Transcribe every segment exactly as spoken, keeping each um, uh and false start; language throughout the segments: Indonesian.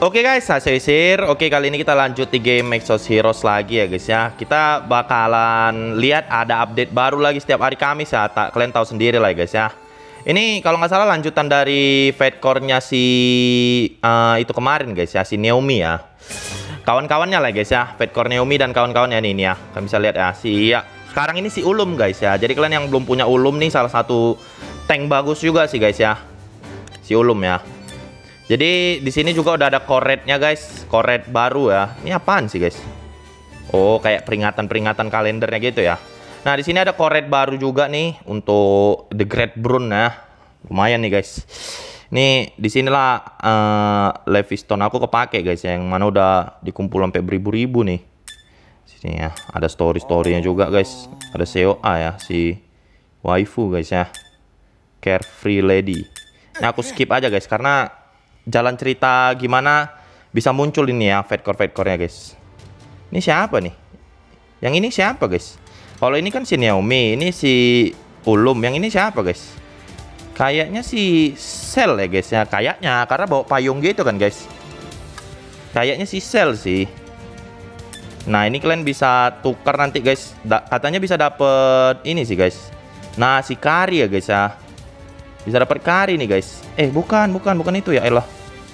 Oke guys, saya Sisir. Oke, kali ini kita lanjut di game Exos Heroes lagi ya guys ya. Kita bakalan lihat ada update baru lagi setiap hari Kamis ya. Tak, kalian tahu sendiri lah ya guys ya. Ini kalau nggak salah lanjutan dari fight core-nya si uh, itu kemarin guys ya, si Naomi ya. Kawan-kawannya lah guys ya, fight core Naomi dan kawan-kawannya nih, ini ya. Kalian bisa lihat ya, si ya. Sekarang ini si Ulum guys ya. Jadi kalian yang belum punya Ulum nih, salah satu tank bagus juga sih guys ya. Si Ulum ya. Jadi di sini juga udah ada koretnya guys, koret baru ya. Ini apaan sih guys? Oh, kayak peringatan-peringatan kalendernya gitu ya. Nah di sini ada koret baru juga nih untuk The Great Brune ya. Lumayan nih guys. Ini di sinilah uh, Leviston aku kepake guys, yang mana udah dikumpul sampai beribu-ribu nih. Sini ya, ada story-storynya juga guys. Ada C O A ya, si waifu guys ya. Carefree Lady. Nah aku skip aja guys karena jalan cerita gimana bisa muncul ini ya fight core fight core-nya guys. Ini siapa nih? Yang ini siapa guys? Kalau ini kan si Naomi, ini si Ulum. Yang ini siapa guys? Kayaknya si Cell ya guys ya. Kayaknya karena bawa payung gitu kan guys. Kayaknya si Cell sih. Nah ini kalian bisa tukar nanti guys. Da katanya bisa dapet ini sih guys. Nah si Kari ya guys ya. Bisa dapat Kari nih guys. Eh bukan, bukan, bukan itu ya elah.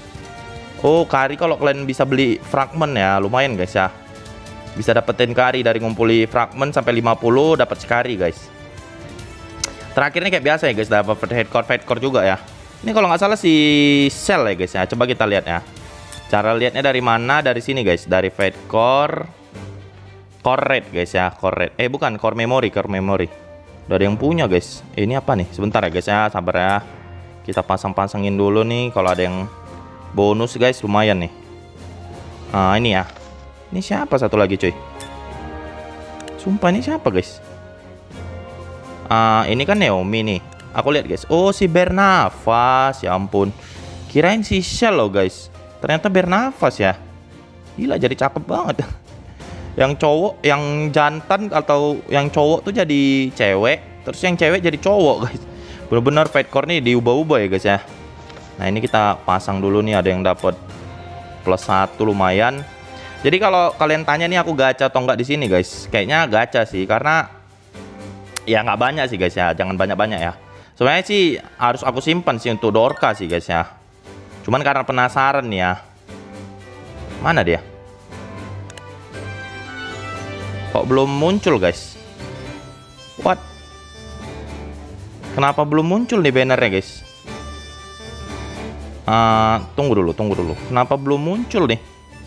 Oh Kari kalau kalian bisa beli fragment ya, lumayan guys ya. Bisa dapetin Kari dari ngumpuli fragment sampai lima puluh dapat sekari guys. Terakhirnya kayak biasa ya guys, dapat headcore headcore juga ya. Ini kalau nggak salah si Cell ya guys ya. Coba kita lihat ya. Cara lihatnya dari mana? Dari sini guys, dari fight core core rate guys ya, core rate. Eh bukan, core memory, core memory. Udah ada yang punya guys. Eh, ini apa nih? Sebentar ya guys ya, sabar ya. Kita pasang-pasangin dulu nih. Kalau ada yang bonus guys, lumayan nih. Nah ini ya. Ini siapa satu lagi cuy? Sumpah ini siapa guys? Ah ini kan Naomi nih. Aku lihat guys. Oh si Bernafas. Ya ampun. Kirain si Shell loh guys. Ternyata Bernafas ya. Gila jadi cakep banget. Yang cowok, yang jantan atau yang cowok tuh jadi cewek, terus yang cewek jadi cowok guys. Bener-bener fight core nih diubah-ubah ya guys ya. Nah ini kita pasang dulu nih, ada yang dapat plus satu lumayan. Jadi kalau kalian tanya nih aku gacha atau enggak di sini guys, kayaknya gacha sih karena ya nggak banyak sih guys ya, jangan banyak-banyak ya. Sebenarnya sih harus aku simpan sih untuk Dorka sih guys ya. Cuman karena penasaran nih ya. Mana dia? Kok belum muncul guys? What? Kenapa belum muncul nih bannernya guys? Uh, tunggu dulu, tunggu dulu. Kenapa belum muncul nih?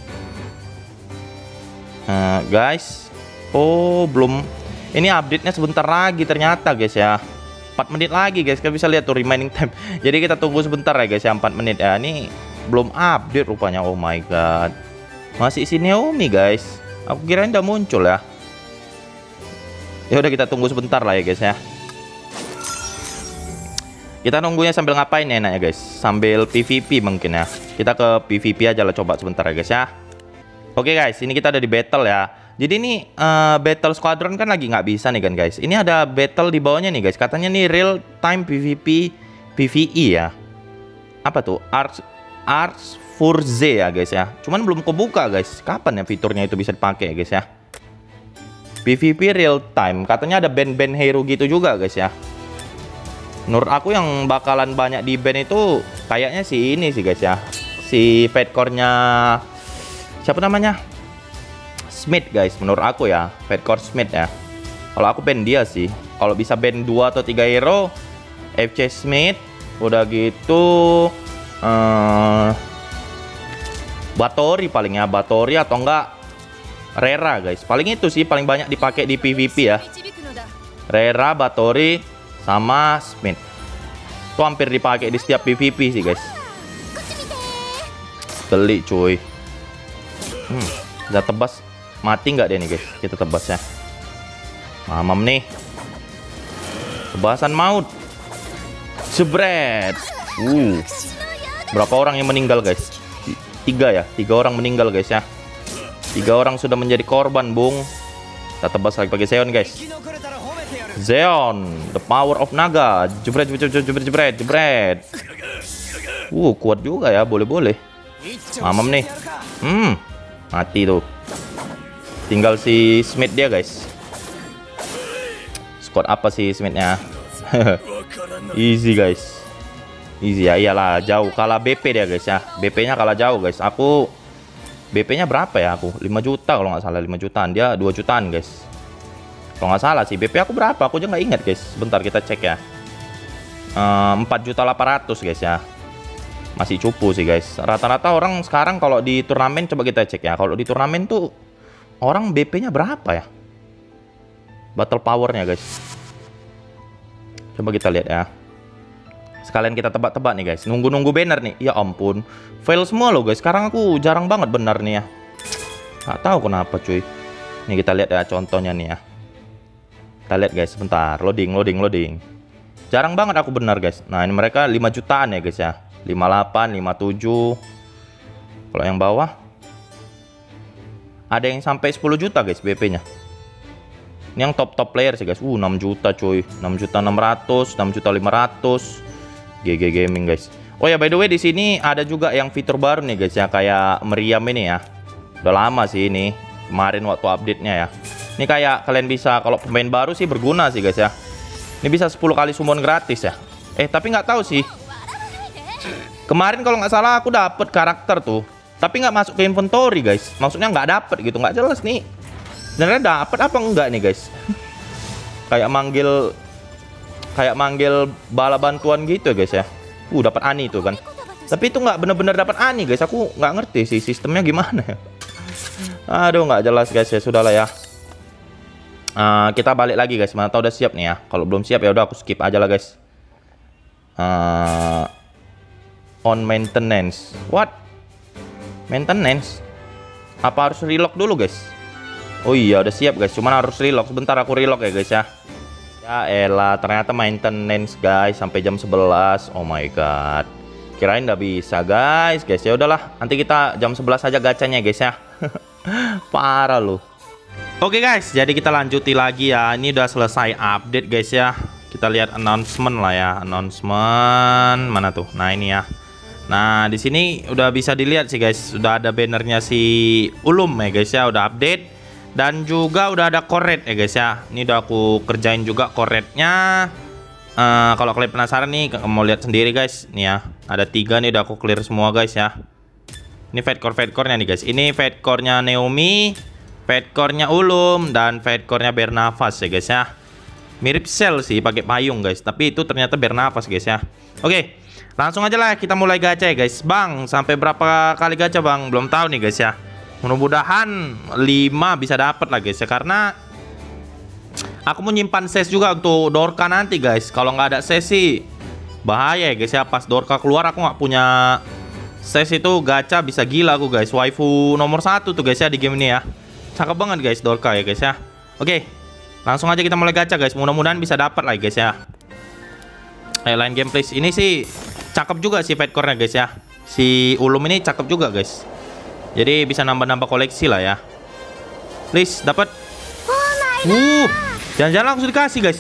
Uh, guys. Oh belum. Ini update-nya sebentar lagi ternyata guys ya. empat menit lagi guys. Kalian bisa lihat tuh remaining time. Jadi kita tunggu sebentar ya guys ya, empat menit ya. Ini belum update rupanya. Oh my god. Masih isi Naomi guys. Aku kirain udah muncul ya. Ya udah kita tunggu sebentar lah ya guys ya. Kita nunggunya sambil ngapain ya enak ya guys? Sambil P V P mungkin ya. Kita ke P V P aja lah coba sebentar ya guys ya. Oke guys, ini kita ada di battle ya. Jadi ini uh, battle squadron kan lagi nggak bisa nih kan guys. Ini ada battle di bawahnya nih guys. Katanya nih real time P V P P V E ya. Apa tuh? Ars Ars Forze ya guys ya. Cuman belum kebuka guys. Kapan ya fiturnya itu bisa dipakai ya guys ya? P V P real time, katanya ada band-band hero gitu juga guys ya. Menurut aku yang bakalan banyak di band itu kayaknya si ini sih guys ya. Si fight core-nya siapa namanya? Smith guys, menurut aku ya. Fight core Smith ya. Kalau aku band dia sih. Kalau bisa band dua atau tiga hero, F C Smith, udah gitu uh, Batori paling ya, Batori atau enggak Rera guys, paling itu sih paling banyak dipakai di P V P ya. Rera, Batori, sama Smith. Itu hampir dipakai di setiap P V P sih guys. Beli cuy. Hmm, udah tebas. Mati nggak dia nih guys? Kita tebas ya. Mamam nih. Tebasan maut. Jebret. Uh. Berapa orang yang meninggal guys? Tiga ya, tiga orang meninggal guys ya. Tiga orang sudah menjadi korban, bung. Kita tebas lagi pakai Zeon, guys. Zeon, the power of naga. Jebret, jebret, jebret, jebret, jebret. Uh, kuat juga ya, boleh-boleh. Mamam nih. Hmm, mati tuh. Tinggal si Smith dia guys. Squad apa sih Smithnya? Easy guys. Easy ya, iyalah jauh kalah B P dia guys ya. B P-nya kalah jauh guys. Aku B P-nya berapa ya aku? lima juta kalau nggak salah, lima jutaan. Dia dua jutaan guys. Kalau nggak salah sih B P aku berapa? Aku aja nggak ingat guys. Bentar kita cek ya. empat juta delapan ratus guys ya. Masih cupu sih guys. Rata-rata orang sekarang kalau di turnamen, coba kita cek ya. Kalau di turnamen tuh orang B P-nya berapa ya? Battle powernya guys. Coba kita lihat ya. Sekalian kita tebak-tebak nih guys. Nunggu-nunggu banner nih. Ya ampun. Fail semua loh guys. Sekarang aku jarang banget benar nih ya. Gak tahu kenapa cuy. Nih kita lihat ya contohnya nih ya. Kita lihat guys sebentar. Loading, loading, loading. Jarang banget aku benar guys. Nah ini mereka lima jutaan ya guys ya. lima puluh delapan, lima puluh tujuh. Kalau yang bawah ada yang sampai sepuluh juta guys B P-nya. Ini yang top-top player sih guys. Uh enam juta cuy. enam juta enam ratus, enam juta lima ratus. G G Gaming guys. Oh ya by the way di sini ada juga yang fitur baru nih guys ya, kayak meriam ini ya. Udah lama sih ini. Kemarin waktu update-nya ya. Ini kayak kalian bisa, kalau pemain baru sih berguna sih guys ya. Ini bisa sepuluh kali summon gratis ya. Eh tapi nggak tahu sih. Kemarin kalau nggak salah aku dapet karakter tuh, tapi nggak masuk ke inventory guys. Maksudnya nggak dapet gitu, nggak jelas nih. Sebenarnya dapet apa enggak nih guys? Kayak manggil, kayak manggil bala bantuan gitu ya guys ya. Uh dapat ani tuh kan. Tapi itu nggak bener-bener dapat ani guys. Aku nggak ngerti sih sistemnya gimana ya. Aduh nggak jelas guys ya. Sudahlah ya. Uh, kita balik lagi guys. Mana tahu udah siap nih ya. Kalau belum siap ya udah aku skip aja lah guys. Uh, on maintenance. What? Maintenance? Apa harus relock dulu guys? Oh iya udah siap guys. Cuman harus relock. Sebentar aku relock ya guys ya. Ya elah ternyata maintenance guys sampai jam sebelas. Oh my god. Kirain nggak bisa guys. Guys ya udahlah. Nanti kita jam sebelas aja gacanya guys ya. Parah loh. Oke guys, jadi kita lanjuti lagi ya. Ini udah selesai update guys ya. Kita lihat announcement lah ya. Announcement mana tuh? Nah ini ya. Nah di sini udah bisa dilihat sih guys. Sudah ada bannernya si Ulum ya guys ya. Udah update. Dan juga udah ada koret ya guys ya. Ini udah aku kerjain juga koretnya. uh, Kalau kalian penasaran nih, mau lihat sendiri guys. Nih ya, ada tiga nih udah aku clear semua guys ya. Ini fat core fat core nya nih guys. Ini fat core nya Naomi, fat core nya Ulum, dan fat core nya Bernafas ya guys ya. Mirip Cell sih pakai payung guys, tapi itu ternyata Bernafas guys ya. Oke, langsung aja lah kita mulai gacha ya guys. Bang, sampai berapa kali gacha bang? Belum tahu nih guys ya. Mudah-mudahan lima bisa dapat lah guys ya, karena aku mau nyimpan ses juga untuk Dorka nanti guys. Kalau nggak ada ses sih bahaya ya guys ya. Pas Dorka keluar aku nggak punya ses itu gacha bisa gila aku guys. Waifu nomor satu tuh guys ya di game ini ya. Cakep banget guys Dorka ya guys ya. Oke, langsung aja kita mulai gacha guys. Mudah-mudahan bisa dapat lah guys ya. Ayo line game please. Ini sih cakep juga sih fat core-nya guys ya. Si Ulum ini cakep juga guys. Jadi bisa nambah-nambah koleksi lah ya. Please dapat. Uh, jangan-jangan langsung dikasih guys.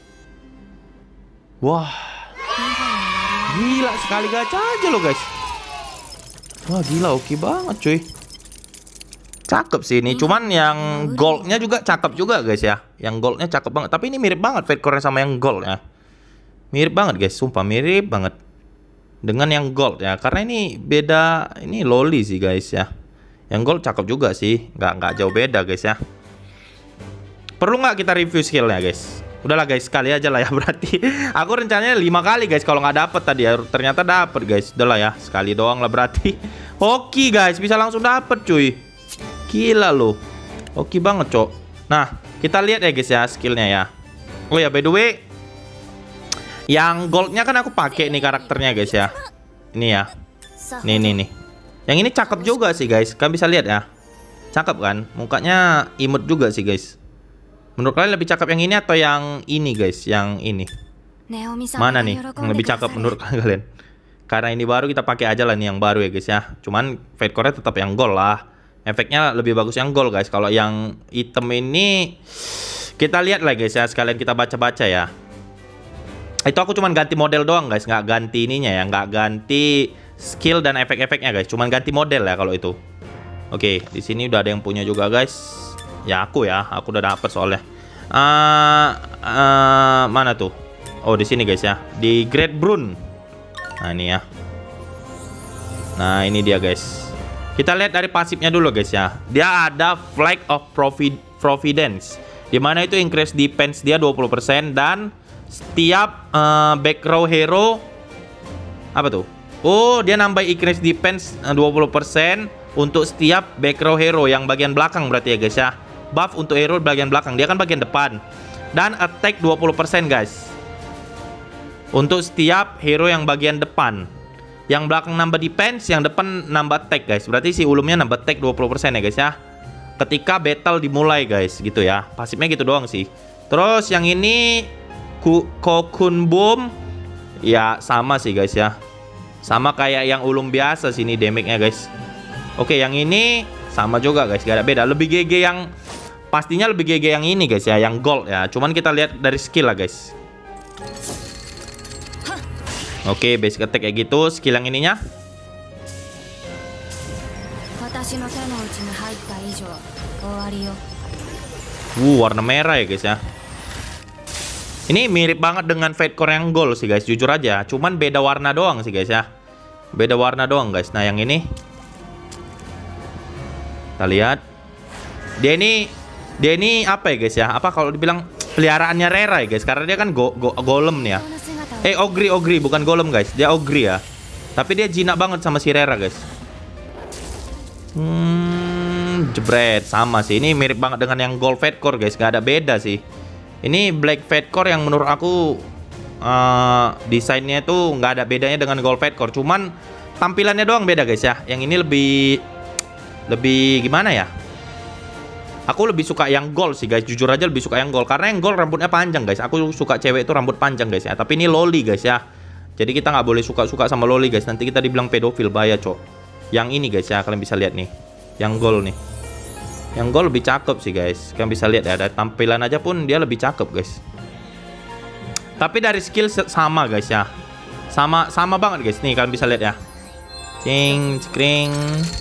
Wah, gila sekali gacha aja loh guys. Wah gila oke banget cuy. Cakep sih ini. Cuman yang goldnya juga cakep juga guys ya. Yang goldnya cakep banget. Tapi ini mirip banget fat core sama yang gold ya. Mirip banget guys. Sumpah mirip banget dengan yang gold ya. Karena ini beda. Ini loli sih guys ya. Yang gold cakep juga sih. Nggak, nggak jauh beda guys ya. Perlu nggak kita review skillnya guys? Udahlah guys, sekali aja lah ya berarti. Aku rencananya lima kali guys kalau nggak dapet tadi ya. Ternyata dapet guys. Udahlah ya, sekali doang lah berarti. Oke guys, bisa langsung dapet cuy. Gila loh. Oke banget cok. Nah, kita lihat ya guys ya skillnya ya. Oh ya by the way, yang goldnya kan aku pakai nih karakternya guys ya. Ini ya. Nih nih nih. Yang ini cakep juga sih guys. Kalian bisa lihat ya. Cakep kan? Mukanya imut juga sih guys. Menurut kalian lebih cakep yang ini atau yang ini guys? Yang ini. Mana nih yang lebih cakep menurut kalian? Karena ini baru kita pakai aja lah nih yang baru ya guys ya. Cuman fat core tetap yang gold lah. Efeknya lebih bagus yang gold guys. Kalau yang item ini kita lihat lah guys ya. Sekalian kita baca-baca ya. Itu aku cuman ganti model doang guys. Nggak ganti ininya ya. Nggak ganti skill dan efek-efeknya guys. Cuman ganti model ya kalau itu. Oke, di sini udah ada yang punya juga guys. Ya aku ya, aku udah dapet soalnya. Uh, uh, mana tuh? Oh di sini guys ya, di Great Brune. Nah ini ya. Nah ini dia guys. Kita lihat dari pasifnya dulu guys ya. Dia ada Flag of Provid Providence, dimana itu increase defense dia dua puluh persen. Dan setiap uh, back row hero, apa tuh? Oh dia nambah increase defense uh, dua puluh persen untuk setiap back row hero yang bagian belakang berarti ya guys ya. Buff untuk hero bagian belakang, dia kan bagian depan. Dan attack dua puluh persen guys untuk setiap hero yang bagian depan. Yang belakang nambah defense, yang depan nambah attack guys. Berarti si ulumnya nambah attack dua puluh persen ya guys ya. Ketika battle dimulai guys, gitu ya. Pasifnya gitu doang sih. Terus yang ini Cocoon Bomb, ya sama sih guys ya. Sama kayak yang ulum biasa sini damage-nya guys. Oke, yang ini sama juga guys, gak ada beda. Lebih G G yang pastinya lebih G G yang ini guys ya, yang gold ya. Cuman kita lihat dari skill lah guys. Oke, basic attack kayak gitu. Skill yang ininya Uh, warna merah ya guys ya. Ini mirip banget dengan Fate Core yang gold sih guys, jujur aja. Cuman beda warna doang sih guys ya. Beda warna doang guys. Nah yang ini kita lihat. Dia ini Dia ini apa ya guys ya? Apa kalau dibilang peliharaannya Rera ya guys? Karena dia kan go, go, golem nih ya. Eh ogri ogri bukan golem guys, dia ogri ya. Tapi dia jinak banget sama si Rera guys. Hmm, jebret sama sih. Ini mirip banget dengan yang Gold Fate Core guys, gak ada beda sih. Ini Black Fate Core yang menurut aku uh, desainnya itu nggak ada bedanya dengan Gold Fate Core. Cuman tampilannya doang beda guys ya. Yang ini lebih lebih gimana ya? Aku lebih suka yang gold sih guys, jujur aja lebih suka yang gold. Karena yang gold rambutnya panjang guys. Aku suka cewek itu rambut panjang guys ya. Tapi ini loli guys ya. Jadi kita nggak boleh suka-suka sama loli guys. Nanti kita dibilang pedofil, bahaya cok. Yang ini guys ya, kalian bisa lihat nih. Yang gold nih. Yang gold lebih cakep sih guys. Kalian bisa lihat ya, dari tampilan aja pun dia lebih cakep guys. Tapi dari skill sama guys ya. Sama sama banget guys. Nih kalian bisa lihat ya. Cing, cekring.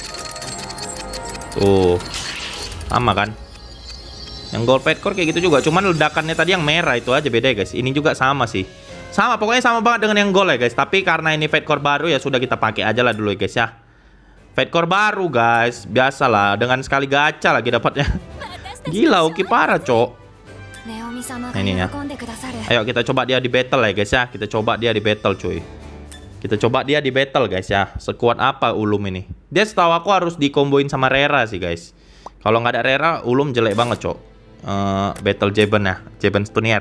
Tuh. Sama kan. Yang Gold Fate Core kayak gitu juga. Cuman ledakannya tadi yang merah itu aja beda ya guys. Ini juga sama sih. Sama, pokoknya sama banget dengan yang gold ya guys. Tapi karena ini Fate Core baru ya sudah kita pakai aja lah dulu ya guys ya. Fate Core baru guys. Biasalah, dengan sekali gacha lagi dapatnya. Gila, oke parah cok. Nah, ini ya. Ayo kita coba dia di battle ya guys ya. Kita coba dia di battle cuy. Kita coba dia di battle guys ya. Sekuat apa ulum ini. Dia setahu aku harus dikomboin sama Rera sih guys. Kalau nggak ada Rera, ulum jelek banget cok. uh, Battle Jeben ya, Jeben Stunier.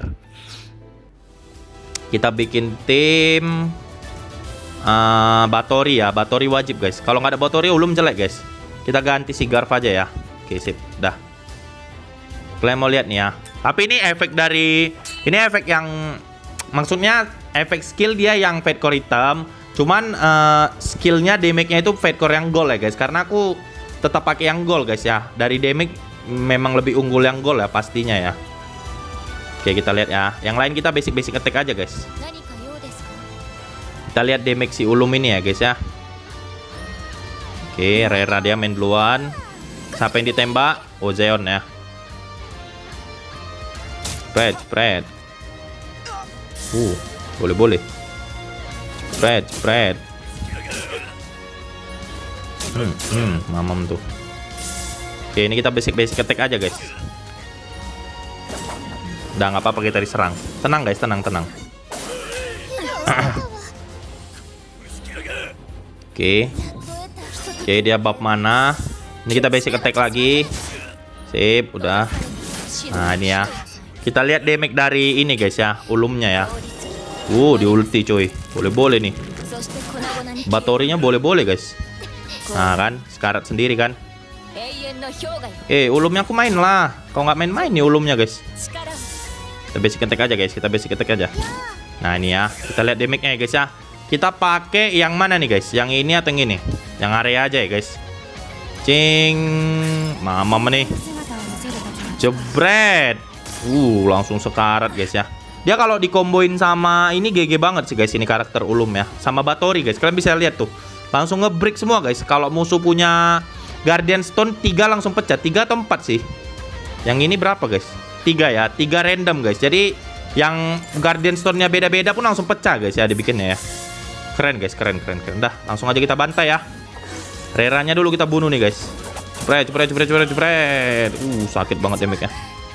Kita bikin tim uh, Batori ya. Batori wajib guys. Kalau nggak ada Batori ulum jelek guys. Kita ganti si Garv aja ya. Oke sip, dah. Kalian mau lihat nih ya. Tapi ini efek dari, ini efek yang, maksudnya efek skill dia yang Fate Core hitam. Cuman uh, skillnya damage-nya itu Fate Core yang gold ya guys. Karena aku tetap pakai yang gold guys ya. Dari damage memang lebih unggul yang gold ya pastinya ya. Oke kita lihat ya. Yang lain kita basic-basic attack aja guys. Kita lihat damage si ulum ini ya guys ya. Oke, Rera dia main duluan. Siapa yang ditembak? Oh Zeon ya. Spread, spread. Uh, boleh-boleh. Spread, spread. Hmm, hmm, mamam tuh. Oke, ini kita basic-basic attack aja guys. Udah nggak apa-apa kita diserang. Tenang guys, tenang, tenang. Oke. Oke, dia bab mana? Ini kita basic attack lagi. Sip, udah. Nah, ini ya. Kita lihat damage dari ini guys ya, ulumnya ya. Uh, di ulti cuy. Boleh-boleh nih. Batorinya boleh-boleh guys. Nah kan, sekarat sendiri kan. Eh, ulumnya aku main lah. Kalau nggak main-main nih ulumnya guys. Kita basic attack aja guys, kita basic attack aja. Nah ini ya, kita lihat damage-nya ya guys ya. Kita pakai yang mana nih guys? Yang ini atau yang ini? Yang area aja ya guys. Cing, mamam nih. Jebret. Uh, langsung sekarat guys ya. Dia kalau dikomboin sama ini G G banget sih guys, ini karakter ulum ya. Sama Batori guys, kalian bisa lihat tuh. langsung nge-break semua guys. Kalau musuh punya Guardian Stone tiga langsung pecah, tiga atau empat sih. Yang ini berapa guys? Tiga ya, tiga random guys. Jadi yang Guardian Stone-nya beda-beda pun langsung pecah guys ya dibikinnya ya. Keren guys, keren keren keren. Dah, langsung aja kita bantai ya. Reranya dulu kita bunuh nih guys. Cepret cepret cepret cepret cepret. Uh, sakit banget damage-nya.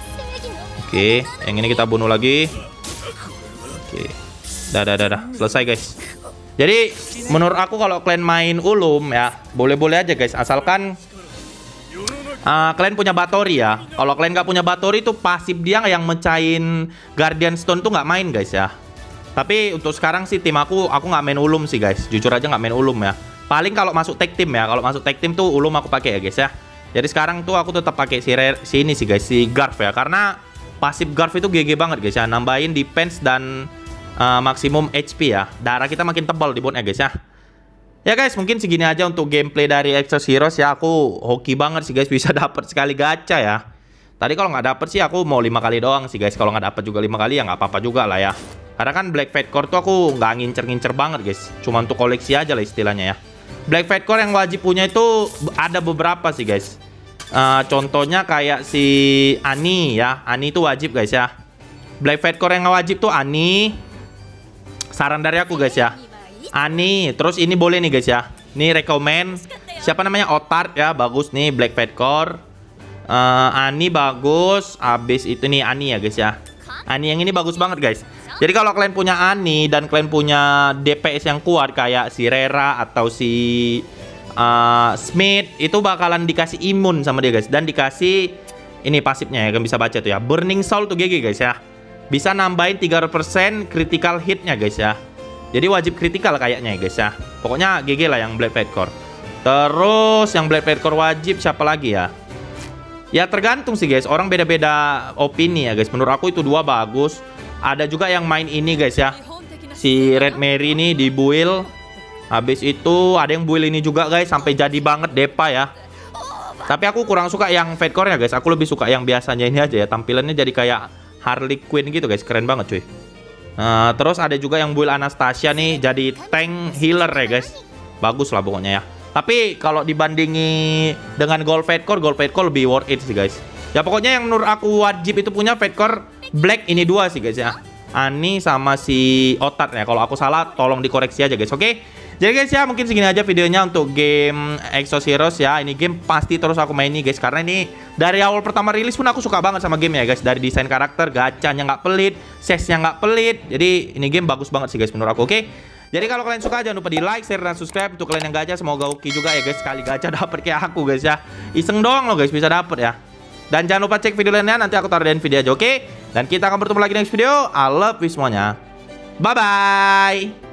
Oke, yang ini kita bunuh lagi. Oke. Dah dah dah dah, selesai guys. Jadi menurut aku kalau kalian main Ulum ya, boleh-boleh aja guys, asalkan uh, kalian punya Bathory ya. Kalau kalian nggak punya Bathory itu pasif dia yang mecahin Guardian Stone tuh nggak main guys ya. Tapi untuk sekarang sih tim aku, aku nggak main Ulum sih guys. Jujur aja nggak main Ulum ya. Paling kalau masuk tag team ya, kalau masuk tag team tuh Ulum aku pakai ya guys ya. Jadi sekarang tuh aku tetap pakai si, si ini sih guys, si Garf ya. Karena pasif Garf itu G G banget guys ya, nambahin defense dan Uh, maksimum H P ya. Darah kita makin tebal di botnya guys ya. Ya guys, mungkin segini aja untuk gameplay dari Exos Heroes ya. Aku hoki banget sih guys bisa dapat sekali gacha ya. Tadi kalau nggak dapet sih aku mau lima kali doang sih guys. Kalau nggak dapet juga lima kali ya nggak apa-apa juga lah ya. Karena kan Black Fate Core tuh aku nggak ngincer-ngincer banget guys. Cuma untuk koleksi aja lah istilahnya ya. Black Fate Core yang wajib punya itu ada beberapa sih guys. Uh, contohnya kayak si Ani ya. Ani itu wajib guys ya. Black Fate Core yang wajib tuh Ani. Saran dari aku guys ya, Ani. Terus ini boleh nih guys ya, ini rekomen siapa namanya, Otard ya, bagus nih Black Fate Core. uh, Ani bagus. Abis itu nih Ani ya guys ya, Ani yang ini bagus banget guys. Jadi kalau kalian punya Ani dan kalian punya D P S yang kuat kayak si Rera atau si uh, Smith, itu bakalan dikasih imun sama dia guys. Dan dikasih ini pasifnya ya, kalian bisa baca tuh ya, Burning Soul tuh G G guys ya. Bisa nambahin tiga ratus persen critical hitnya guys ya. Jadi wajib critical kayaknya ya guys ya. Pokoknya G G lah yang Black Fate Core. Terus yang Black Fate Core wajib siapa lagi ya? Ya tergantung sih guys, orang beda-beda opini ya guys. Menurut aku itu dua bagus. Ada juga yang main ini guys ya, si Red Mary ini di build. Habis itu ada yang build ini juga guys, sampai jadi banget Depa ya. Tapi aku kurang suka yang Fate Core ya guys. Aku lebih suka yang biasanya ini aja ya. Tampilannya jadi kayak Harley Quinn gitu guys, keren banget cuy. Nah, terus ada juga yang build Anastasia nih, jadi tank healer ya guys. Bagus lah pokoknya ya. Tapi kalau dibandingi dengan Gold Fate Core, Gold Fate Core lebih worth it sih guys. Ya pokoknya yang menurut aku wajib itu punya Fate Core Black ini dua sih guys ya, Ani sama si Otard ya. Kalau aku salah tolong dikoreksi aja guys, oke? Jadi guys ya, mungkin segini aja videonya untuk game Exos Heroes ya. Ini game pasti terus aku main nih guys, karena ini dari awal pertama rilis pun aku suka banget sama game ya guys. Dari desain karakter, gacanya nggak pelit, sesnya nggak pelit. Jadi ini game bagus banget sih guys menurut aku, oke? Jadi kalau kalian suka jangan lupa di like, share, dan subscribe. Untuk kalian yang gacha semoga oke juga ya guys. Sekali gacha dapet kayak aku guys ya. Iseng doang loh guys bisa dapet ya. Dan jangan lupa cek video lainnya, nanti aku taruh di video aja, oke? Dan kita akan bertemu lagi next video. I love you semuanya. Bye-bye.